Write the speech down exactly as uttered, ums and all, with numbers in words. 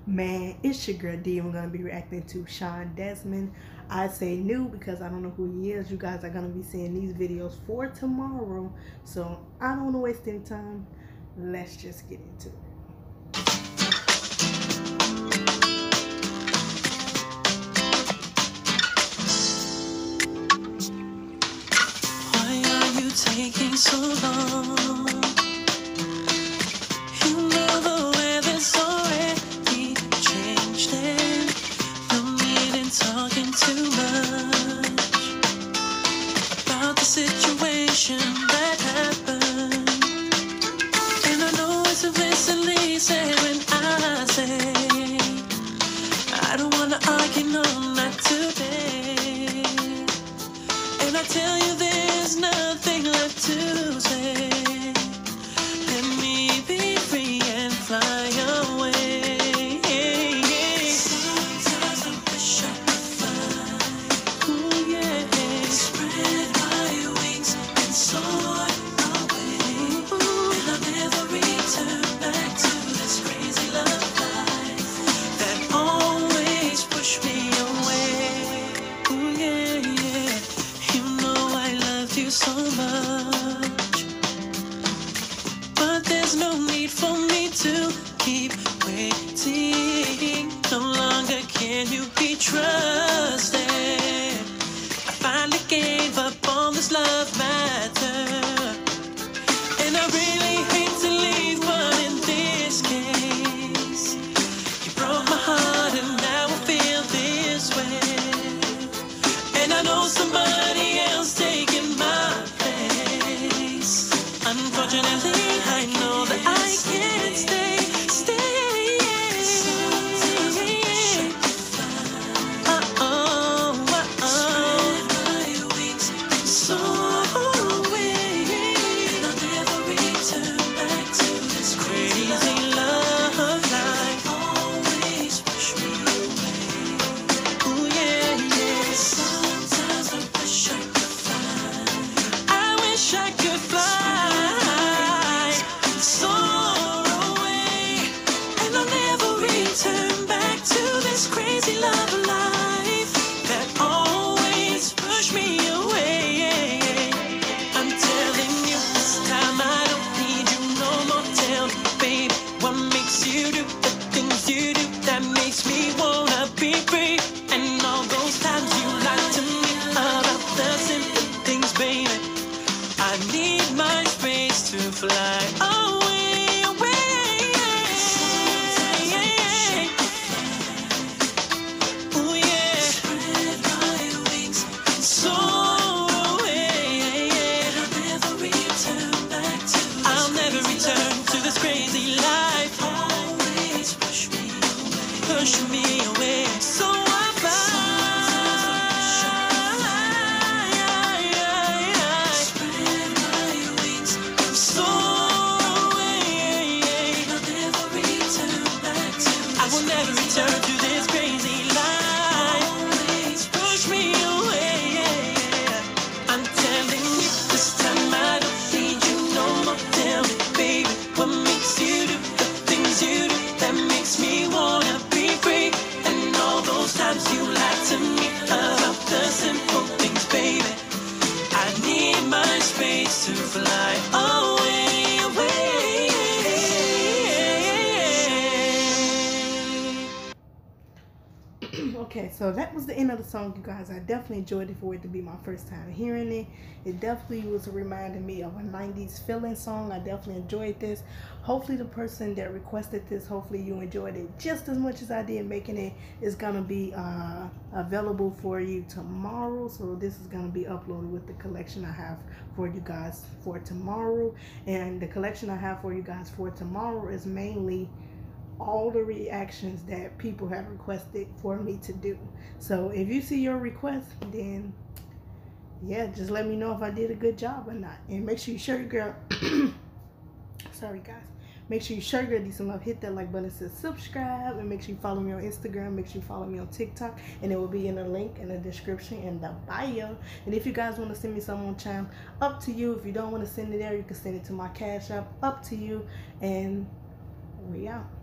Man, it's your girl D. I'm gonna be reacting to Sean Desmond. I say new because I don't know who he is. You guys are gonna be seeing these videos for tomorrow, so I don't want to waste any time. Let's just get into it. Why are you taking so long? You know the weather's already changed and no need in talking too much about the situation that happened. And I know it's implicitly said when I say I don't wanna argue, no, not today. And I tell you there's nothing left to say. Let me be free and fly away. Sometimes I wish I could fly. Ooh, yeah. Spread my wings and soar away. Ooh. And I'll never return back to this crazy love life that always pushed me away. Ooh, yeah, yeah. You know I loved you so much, but there's no need for me to keep waiting. No longer can you be trusted. I finally gave up on this love matter, and I really hate to leave, but in this case, you broke my heart and now I feel this way. And I know somebody else taking my place. Unfortunately, I know that I can't stay, stay. Uh-oh, uh-oh. Spread my wings and soar away. And I'll never return back to this crazy love life. Always push me away. Ooh, yeah, yeah. Sometimes I wish I could fly. I wish I could fly, soar away, and I'll never return back to this crazy love life that always pushed me away. I'm telling you this time I don't need you no more. Tell me, baby, what makes you do the things you do that makes me wanna be free? And all those times you lied to me about the simple things, baby. I need my space to fly away, away. Ooh, yeah. Spread my wings and soar away. I'll never return back to this I'll never return to this crazy life. Always push me away, push me away. So I fly. Spread my wings and soar away. I'll never return back to this I will never return to this crazy life. Always push me away. I'm telling you this time I don't need you no more. Tell me, baby, what makes you do the things you do that makes me wanna be free? And all those times you lied to me about the simple things, baby. I need my space to fly away, away. Okay, so that was the end of the song, you guys. I definitely enjoyed it for it to be my first time hearing it. It definitely was reminding me of a nineties feeling song. I definitely enjoyed this. Hopefully the person that requested this, hopefully you enjoyed it just as much as I did making it. It's gonna be uh, available for you tomorrow. So this is gonna be uploaded with the collection I have for you guys for tomorrow. And the collection I have for you guys for tomorrow is mainly all the reactions that people have requested for me to do. So if you see your request, then yeah, just let me know if I did a good job or not. And make sure you show your girl sorry guys, make sure you show your girl decent love. Hit that like button, says subscribe, and make sure you follow me on Instagram. Make sure you follow me on TikTok, and it will be in the link in the description in the bio. And if you guys want to send me some on Chime, up to you. If you don't want to send it there, you can send it to my Cash App, up to you. And we out.